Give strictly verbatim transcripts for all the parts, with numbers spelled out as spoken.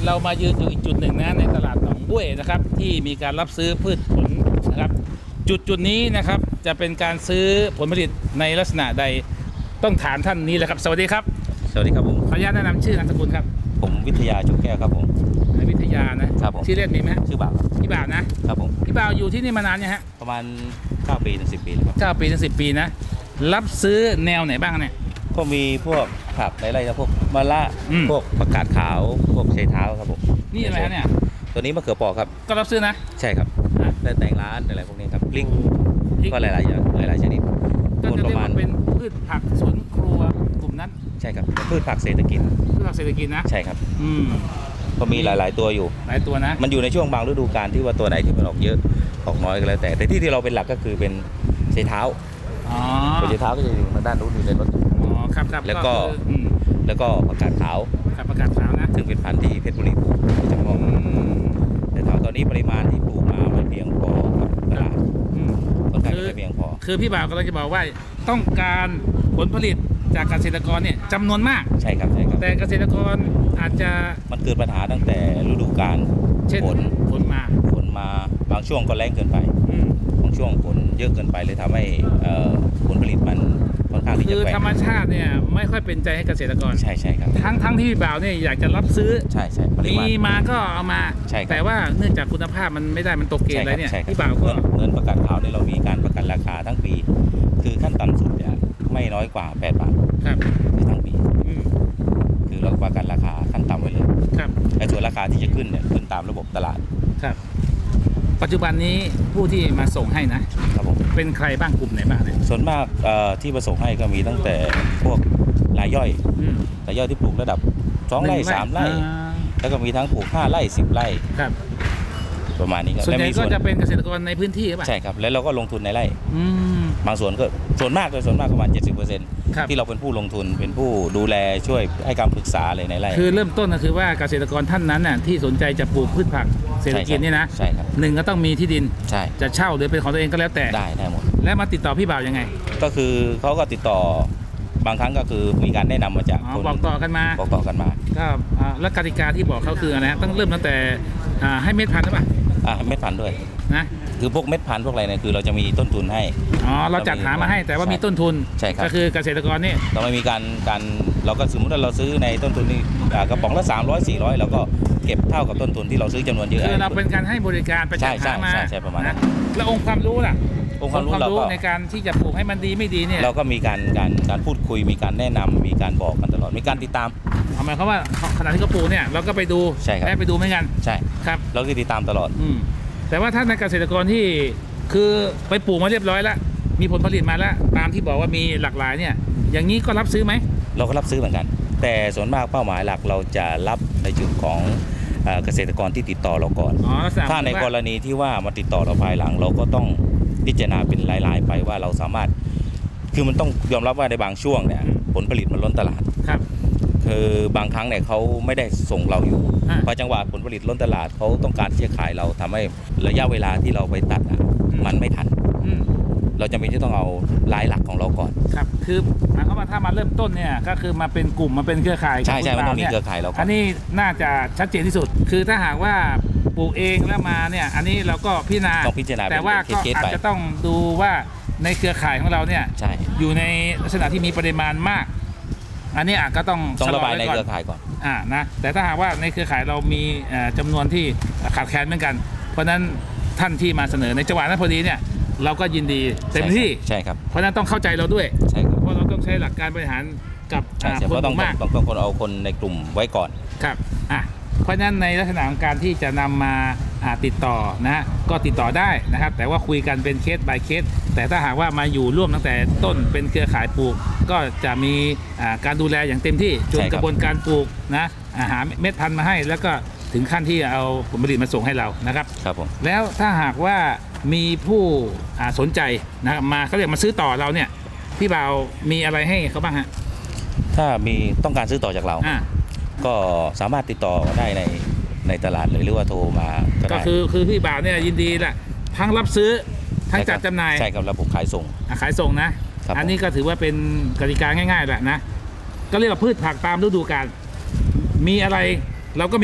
เรามายืนอยู่อีกจุดหนึ่งนะในตลาดหนองบ้วยนะครับที่มีการรับซื้อพืชผลนะครับจุดจุดนี้นะครับจะเป็นการซื้อผลผลิตในลักษณะใดต้องถามท่านนี้แหละครับสวัสดีครับสวัสดีครับผมขออนุญาตแนะนำชื่อนามสกุลครับผมวิทยาจุกแก้วครับผมวิทยานะครับผมชื่อเล่นมีไหมชื่อบ่าวพี่บ่าวนะครับผมพี่บ่าวอยู่ที่นี่มานานยังฮะประมาณเก้าปีถึงสิบปีครับเก้าปีถึงสิบปีนะรับซื้อแนวไหนบ้างเนี่ยก็มีพวกผักไร่ๆพวกมะละพวกผักกาดขาวพวกไชเท้าครับผมนี่อะไรเนี่ยตัวนี้มะเขือเปราะครับก็รับซื้อนะใช่ครับแต่แต่งร้านอะไรพวกนี้ครับพริกก็หลายๆอย่างหลายๆชนิดก็จะเรียกว่าเป็นพืชผักสวนครัวกลุ่มนั้นใช่ครับพืชผักเศรษฐกิจพืชผักเศรษฐกิจนะใช่ครับอืมก็มีหลายๆตัวอยู่หลายตัวนะมันอยู่ในช่วงบางฤดูกาลที่ว่าตัวไหนที่มันออกเยอะออกน้อยก็แล้วแต่แต่ที่ที่เราเป็นหลักก็คือเป็นไชเท้าอ๋อไชเท้าก็จะอยู่ทางด้านนู้นอยู่ในรถอ๋อครับครับแล้วก็แล้วก็ผักกาดขาวครับผักกาดขาวนะซึ่งเป็นพันธุ์ที่เพชรบุรีปลูกเฉพาะแต่ถามตอนนี้ปริมาณที่ปลูกมาไม่เพียงพอกับตลาดต้องการไม่เพียงพอคือพี่บ่าวกำลังจะบอกว่าต้องการผลผลิตจากเกษตรกรเนี่ยจำนวนมากใช่ครับใช่ครับแต่เกษตรกรอาจจะมันเกิดปัญหาตั้งแต่ฤดูกาลฝนฝนมาฝนมาบางช่วงก็แรงเกินไปบางช่วงฝนเยอะเกินไปเลยทำให้ผลผลิตมันค่อนข้างที่จะแปลกคือธรรมชาติเนี่ยไม่ค่อยเป็นใจให้เกษตรกรใช่ใช่ครับทั้งทั้งที่พี่บ่าวเนี่ยอยากจะรับซื้อใช่ใช่มีมาก็เอามาแต่ว่าเนื่องจากคุณภาพมันไม่ได้มันตกเกณฑ์อะไรเนี่ยพี่บ่าวก็เงินประกันขาวเนี่ยเรามีการประกันราคาทั้งปีคือขั้นต่ำสุดเนี่ยไม่น้อยกว่าแปดบาทครับทั้งปีคือเราประกันราคาขั้นต่ำไว้เลยครับไอ้ส่วนราคาที่จะขึ้นเนี่ยขึ้นตามระบบตลาดครับปัจจุบันนี้ผู้ที่มาส่งให้นะครับผมเป็นใครบ้างกลุ่มไหนบ้างเนี่ยส่วนมากที่มาส่งให้ก็มีตั้งแต่พวกรายย่อยรายย่อยที่ปลูกระดับสองไร่สามไร่แล้วก็มีทั้งปลูกห้าไร่สิบไร่ครับประมาณนี้ครับส่วนใหญ่ก็จะเป็นเกษตรกรในพื้นที่ป่ะใช่ครับแล้วเราก็ลงทุนในไร่บางส่วนก็ส่วนมากเลยส่วนมากประมาณ เจ็ดสิบเปอร์เซ็นต์ ที่เราเป็นผู้ลงทุนเป็นผู้ดูแลช่วยให้คำปรึกษาเลยในไร่คือเริ่มต้นก็คือว่าเกษตรกรท่านนั้นน่ะที่สนใจจะปลูกพืชผักเศรษฐกิจนี่นะใช่ครับหนึ่งก็ต้องมีที่ดินใช่จะเช่าหรือเป็นของตัวเองก็แล้วแต่ได้ได้หมดแล้วมาติดต่อพี่บ่าวยังไงก็คือเขาก็ติดต่อบางครั้งก็คือมีการแนะนำมาจากคนบอกต่อกันมาบอกต่อกันมาก็แล้วกติกาที่บอกเขาคืออะไรต้องเริ่มตั้งแต่ให้เม็ดพันธุ์หรือเปล่าอ่าเม็ดพันธุ์ด้วยนะคือพวกเม็ดพันธุ์พวกอะไรเนี่ยคือเราจะมีต้นทุนให้อ๋อเราจัดหามาให้แต่ว่ามีต้นทุนใช่ครับก็คือเกษตรกรนี่เราไม่มีการการเราก็สมมติว่าเราซื้อในต้นทุนนี่กระป๋องละสามร้อยสี่ร้อยเราก็เก็บเท่ากับต้นทุนที่เราซื้อจำนวนเยอะคือเราเป็นการให้บริการประจักษ์หามาใช่ใช่ประมาณนั้นแล้วองค์ความรู้ล่ะองค์ความรู้เราก็ในการที่จะปลูกให้มันดีไม่ดีเนี่ยเราก็มีการการการพูดคุยมีการแนะนำมีการบอกกันตลอดมีการติดตามหมายความว่าขณะที่เขาปลูกเนี่ยเราก็ไปดูใช่ครับได้ไปดูเหมือนกันใช่ครับเราก็ติดตามตลอดอืมแต่ว่าถ้าในเกษตรกรที่คือไปปลูกมาเรียบร้อยแล้วมีผลผลิตมาแล้วตามที่บอกว่ามีหลากหลายเนี่ยอย่างนี้ก็รับซื้อไหมเราก็รับซื้อเหมือนกันแต่ส่วนมากเป้าหมายหลักเราจะรับในจุดของเกษตรกรที่ติดต่อเราก่อนถ้าในกรณีที่ว่ามาติดต่อเราภายหลังเราก็ต้องพิจารณาเป็นรายๆไปว่าเราสามารถคือมันต้องยอมรับว่าในบางช่วงเนี่ยผลผลิตมันล้นตลาดครับคือบางครั้งเนี่ยเขาไม่ได้ส่งเราอยู่พอจังหวะผลผลิตล้นตลาดเขาต้องการที่จะขายเราทำให้ระยะเวลาที่เราไปตัดมันไม่ทันเราจำเป็นที่ต้องเอารายหลักของเราก่อนครับคือหมายความว่าถ้ามาเริ่มต้นเนี่ยก็คือมาเป็นกลุ่มมาเป็นเครือข่ายใช่ใช่มันต้องมีเครือข่ายเราอันนี้น่าจะชัดเจนที่สุดคือถ้าหากว่าปลูกเองแล้วมาเนี่ยอันนี้เราก็พิจารณาต้องพิจารณาแต่ว่าก็อาจจะต้องดูว่าในเครือข่ายของเราเนี่ยอยู่ในลักษณะที่มีปริมาณมากอันนี้อาจก็ต้องต้องระบายในเครือข่ายก่อนอ่านะแต่ถ้าหากว่าในเครือข่ายเรามีจำนวนที่ขาดแคลนเหมือนกันเพราะนั้นท่านที่มาเสนอในจังหวะนั้นพอดีเนี่ยเราก็ยินดีเต็มที่ใช่ครับเพราะนั้นต้องเข้าใจเราด้วยใช่ครับเพราะเราต้องใช้หลักการบริหารกับคนต้องมากต้องคนเอาคนในกลุ่มไว้ก่อนครับอ่ะเพราะนั้นในลักษณะของการที่จะนำมาติดต่อนะก็ติดต่อได้นะครับแต่ว่าคุยกันเป็นเคส by เคสแต่ถ้าหากว่ามาอยู่ร่วมตั้งแต่ต้นเป็นเครือข่ายปลูกก็จะมีการดูแลอย่างเต็มที่จนกระบวนการปลูกนะหาเม็ดพันธุ์มาให้แล้วก็ถึงขั้นที่เอาผลผลิตมาส่งให้เรานะครับครับผมแล้วถ้าหากว่ามีผู้สนใจนะมาเขาเรียกมาซื้อต่อเราเนี่ยพี่บ่าวมีอะไรให้เขาบ้างฮะถ้ามีต้องการซื้อต่อจากเราก็สามารถติดต่อได้ในในตลาดเลยหรือว่าโทรมาก็คือคือพี่บ่าวเนี่ยยินดีแหละทั้งรับซื้อทั้งจัดจำหน่ายใช่ครับระบบขายส่งขายส่งนะอันนี้ก็ถือว่าเป็นกติกาง่ายๆแหละนะก็เรียกว่าพืชผักตามฤดูกาลมีอะไรเราก็มีหมด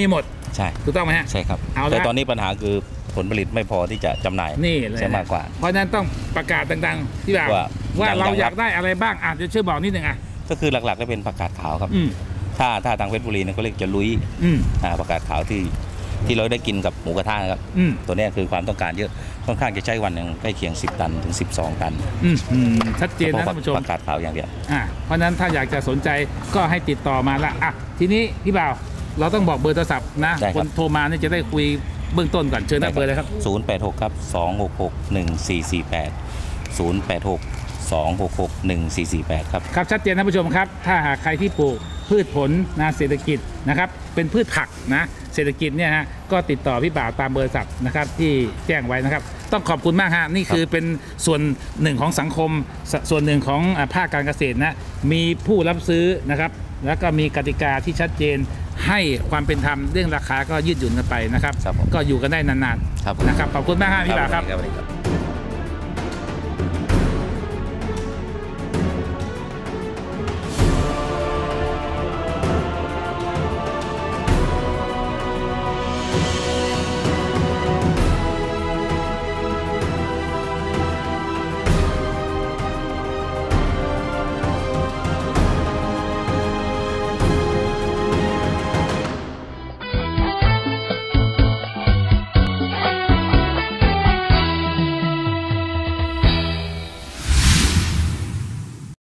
ใช่ถูกต้องไหมฮะใช่ครับเอาละแต่ตอนนี้ปัญหาคือผลผลิตไม่พอที่จะจำหน่ายนี่เลยใช่มากกว่าเพราะฉะนั้นต้องประกาศดังๆที่แบบว่าว่าดังๆเราอยากได้อะไรบ้างอ่ะจะช่วยบอกนิดนึงอ่ะก็คือหลักๆก็เป็นผักกาดขาวครับอืมถ้าถ้าทางเพชรบุรีเนี่ยก็เรียกจะลุยอืมอ่าผักกาดขาวที่ที่เราได้กินกับหมูกระทะนะครับอืมตัวเนี้ยคือความต้องการเยอะค่อนข้างจะใช้วันหนึ่งใกล้เคียงสิบตันถึงสิบสองตันอืมอืมชัดเจนเฉนะพาะท่านผู้ชมผักกาดขาวอย่างเดียวอ่ะเพราะฉะนั้นถ้าอยากจะสนใจก็ให้ติดต่อมาละอ่ะทีนี้พี่บ่าวเราต้องบอกเบอร์โทรศัพท์นะได้ครับคนโทรมาเนี่ยจะได้คุยเบื้องต้นก่อนเชิญหน้าเบอร์เลยครับศูนย์แปดหกครับสองหกหกหนึ่งสี่สี่แปดศูนย์แปดหกสองหกหกหนึ่งสี่สี่แปดครับครับชัดเจนท่านผู้ชมครับถ้าหากใครที่ปลูกพืชผลนะเศรษฐกิจนะครับเป็นพืชผักนะเศรษฐกิจเนี่ยฮะก็ติดต่อพี่บ่าวตามเบอร์โทรศัพท์นะครับที่แจ้งไว้นะครับต้องขอบคุณมากฮะนี่คือเป็นส่วนหนึ่งของสังคมสส่วนหนึ่งของอ่าภาคการเกษตรนะมีผู้รับซื้อนะครับแล้วก็มีกติกาที่ชัดเจนให้ความเป็นธรรมเรื่องราคาก็ยืดหยุ่นกันไปนะครับครับผมก็อยู่กันได้นานครับๆนะครับขอบคุณมากฮะพี่บ่าวครับสวัสดีครับ